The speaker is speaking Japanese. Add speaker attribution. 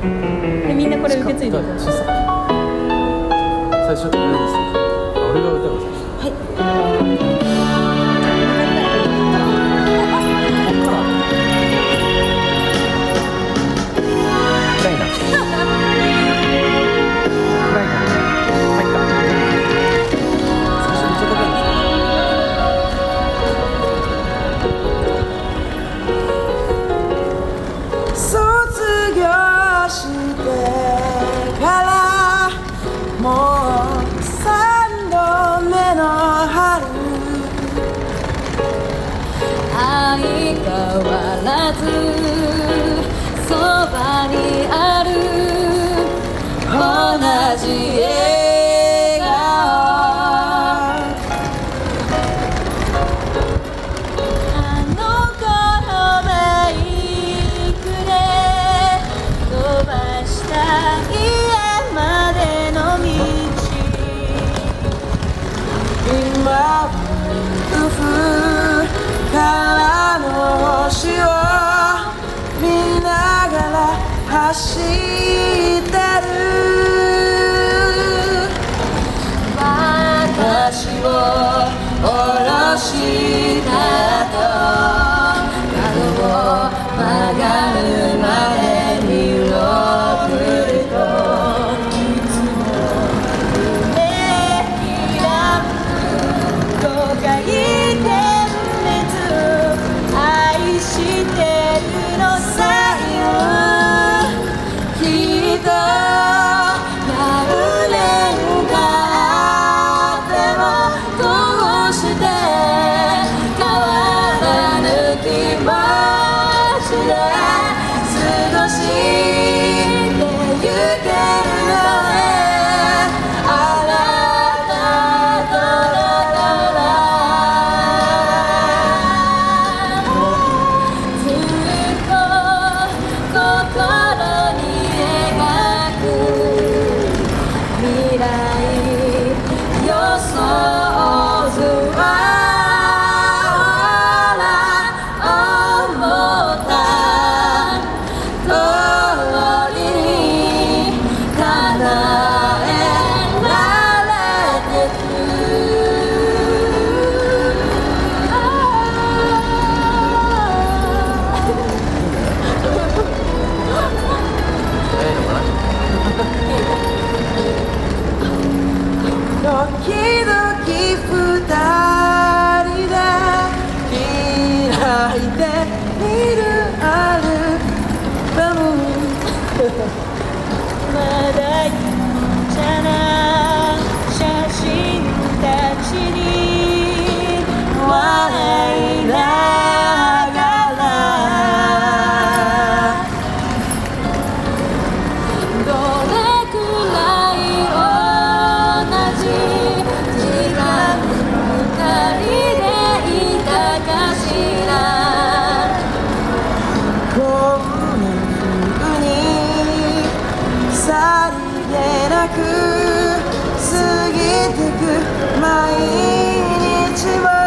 Speaker 1: でみんなこれ受け継いでる。
Speaker 2: 小さい。最初俺です。俺が歌う最初。はい。
Speaker 1: そばにある同じ笑顔あの頃バイクで飛ばした家までの道今夫婦からの星を見ながら走ってる私を下ろした後角を曲がるまで見送るといつも夢開くと書いて愛してるのさよきっと何年かあってもどうして変わらぬ気持ちで過ごしてゆけるのねあなたとだから時々二人で開いてみるアルバムまだちゃな写真たちに笑いながらどれくらい同じ時間二人でいたかしらこんな風にさりげなく過ぎてく毎日は